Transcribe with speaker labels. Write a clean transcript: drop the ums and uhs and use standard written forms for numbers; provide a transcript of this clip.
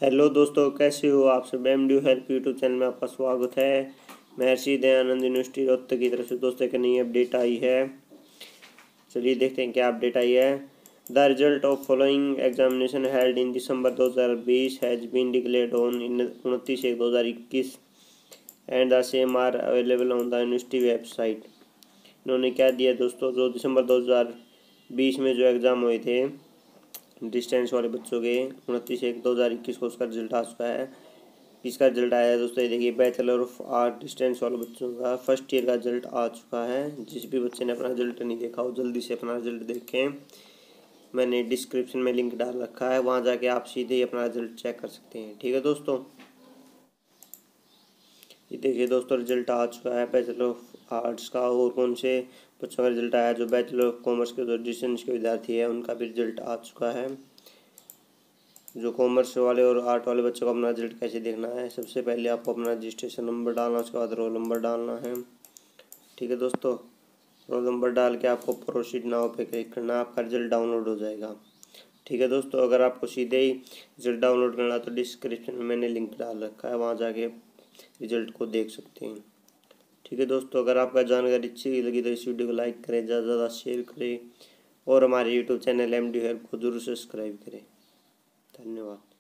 Speaker 1: Hello दोस्तों, कैसे हो आप सब। MDU हेल्प यूट्यूब चैनल में आपका स्वागत है। महर्षि दयानंद यूनिवर्सिटी रोहतक की तरफ से दोस्तों एक नई अपडेट आई है। चलिए देखते हैं क्या अपडेट आई है। The result of following examination held in December 2020 has been declared on 29/1/2021 and the same are available on the university website. इन्होंने क्या दिया दोस्तों, जो दिसंबर 2020 में जो एग्ज़ाम हुए थे डिस्टेंस वाले बच्चों के 29/1/2021 को उसका रिजल्ट आ चुका है। इसका रिजल्ट आया है दोस्तों, ये देखिए बैचलर ऑफ आर्ट डिस्टेंस वाले बच्चों का फर्स्ट ईयर का रिजल्ट आ चुका है। जिस भी बच्चे ने अपना रिजल्ट नहीं देखा हो जल्दी से अपना रिजल्ट देखें। मैंने डिस्क्रिप्शन में लिंक डाल रखा है, वहाँ जाके आप सीधे ही अपना रिजल्ट चेक कर सकते हैं। ठीक है दोस्तों, ये देखिए दोस्तों रिजल्ट आ चुका है बैचलर ऑफ आर्ट्स का। और कौन से बच्चों का रिजल्ट आया, जो बैचलर ऑफ कॉमर्स के जो डिस्टेंस के विद्यार्थी हैं उनका भी रिजल्ट आ चुका है। जो कॉमर्स वाले और आर्ट वाले बच्चों को अपना रिजल्ट कैसे देखना है, सबसे पहले आपको अपना रजिस्ट्रेशन नंबर डालना, उसके बाद रोल नंबर डालना है। ठीक है दोस्तों, रोल नंबर डाल के आपको प्रोसीड नाउ पे क्लिक करना, आपका रिजल्ट डाउनलोड हो जाएगा। ठीक है दोस्तों, अगर आपको सीधे ही रिजल्ट डाउनलोड करना तो डिस्क्रिप्शन में मैंने लिंक डाल रखा है, वहाँ जाके रिजल्ट को देख सकते हैं। ठीक है दोस्तों, अगर आपका जानकारी अच्छी लगी तो इस वीडियो को लाइक करें, ज़्यादा से ज़्यादा शेयर करें और हमारे यूट्यूब चैनल MDU हेल्प को जरूर सब्सक्राइब करें। धन्यवाद।